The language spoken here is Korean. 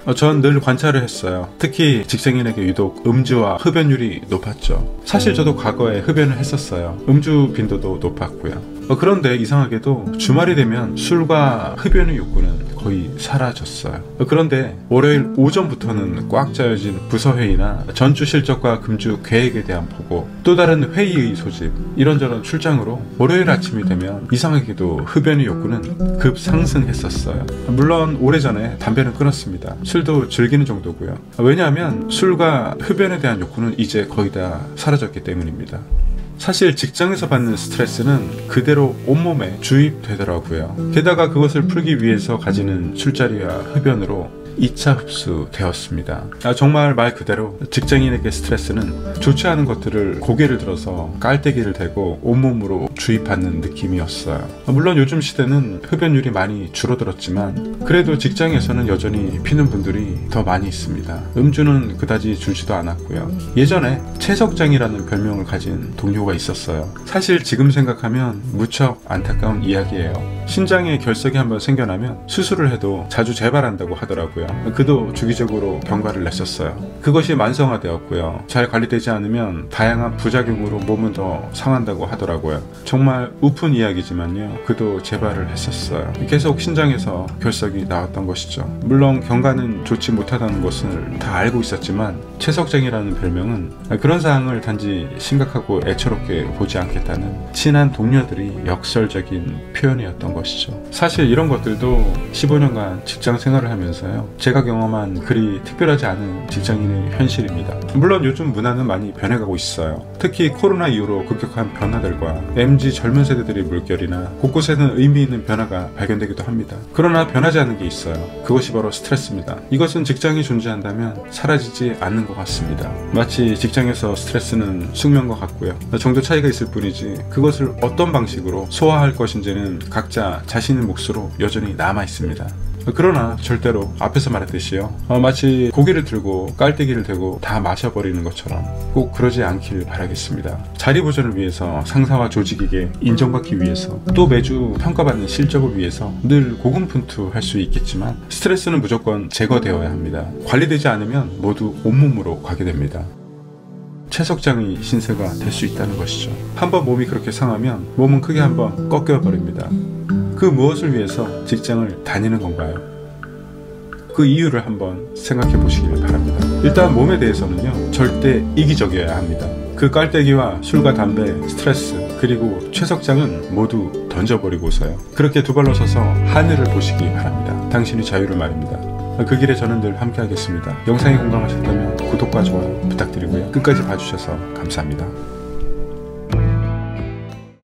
전 늘 관찰을 했어요. 특히 직장인에게 유독 음주와 흡연율이 높았죠. 사실 저도 과거에 흡연을 했었어요. 음주 빈도도 높았고요. 그런데 이상하게도 주말이 되면 술과 흡연의 욕구는 거의 사라졌어요. 그런데 월요일 오전부터는 꽉 짜여진 부서회의나 전주 실적과 금주 계획에 대한 보고, 또 다른 회의의 소집, 이런저런 출장으로 월요일 아침이 되면 이상하게도 흡연의 욕구는 급상승했었어요. 물론 오래전에 담배는 끊었습니다. 술도 즐기는 정도고요. 왜냐하면 술과 흡연에 대한 욕구는 이제 거의 다 사라졌기 때문입니다. 사실 직장에서 받는 스트레스는 그대로 온몸에 주입되더라고요. 게다가 그것을 풀기 위해서 가지는 술자리와 흡연으로 2차 흡수 되었습니다. 정말 말 그대로 직장인에게 스트레스는 좋지 않은 것들을 고개를 들어서 깔때기를 대고 온몸으로 주입하는 느낌이었어요. 물론 요즘 시대는 흡연율이 많이 줄어들었지만 그래도 직장에서는 여전히 피는 분들이 더 많이 있습니다. 음주는 그다지 줄지도 않았고요. 예전에 채석장이라는 별명을 가진 동료가 있었어요. 사실 지금 생각하면 무척 안타까운 이야기예요. 신장에 결석이 한번 생겨나면 수술을 해도 자주 재발한다고 하더라고요. 그도 주기적으로 경과를 냈었어요. 그것이 만성화되었고요. 잘 관리되지 않으면 다양한 부작용으로 몸은 더 상한다고 하더라고요. 정말 우픈 이야기지만요. 그도 재발을 했었어요. 계속 신장에서 결석이 나왔던 것이죠. 물론 경과는 좋지 못하다는 것을 다 알고 있었지만 채석장이라는 별명은 그런 상황을 단지 심각하고 애처롭게 보지 않겠다는 친한 동료들이 역설적인 표현이었던 것이죠. 사실 이런 것들도 15년간 직장 생활을 하면서요, 제가 경험한 그리 특별하지 않은 직장인의 현실입니다. 물론 요즘 문화는 많이 변해가고 있어요. 특히 코로나 이후로 급격한 변화들과 MZ 젊은 세대들의 물결이나 곳곳에는 의미 있는 변화가 발견되기도 합니다. 그러나 변하지 않는 게 있어요. 그것이 바로 스트레스입니다. 이것은 직장이 존재한다면 사라지지 않는 것 같습니다. 마치 직장에서 스트레스는 숙면과 같고요. 정도 차이가 있을 뿐이지 그것을 어떤 방식으로 소화할 것인지는 각자 자신의 몫으로 여전히 남아 있습니다. 그러나 절대로 앞에서 말했듯이요, 마치 고개를 들고 깔때기를 대고 다 마셔버리는 것처럼 꼭 그러지 않길 바라겠습니다. 자리 보존을 위해서, 상사와 조직에게 인정받기 위해서, 또 매주 평가받는 실적을 위해서 늘 고군분투할 수 있겠지만 스트레스는 무조건 제거되어야 합니다. 관리되지 않으면 모두 온몸으로 가게 됩니다. 채석장의 신세가 될 수 있다는 것이죠. 한번 몸이 그렇게 상하면 몸은 크게 한번 꺾여버립니다. 그 무엇을 위해서 직장을 다니는 건가요? 그 이유를 한번 생각해 보시길 바랍니다. 일단 몸에 대해서는요, 절대 이기적이어야 합니다. 그 깔때기와 술과 담배, 스트레스, 그리고 채석장은 모두 던져버리고서요, 그렇게 두 발로 서서 하늘을 보시기 바랍니다. 당신의 자유를 말입니다. 그 길에 저는 늘 함께 하겠습니다. 영상이 공감하셨다면 구독과 좋아요 부탁드리고요. 끝까지 봐주셔서 감사합니다.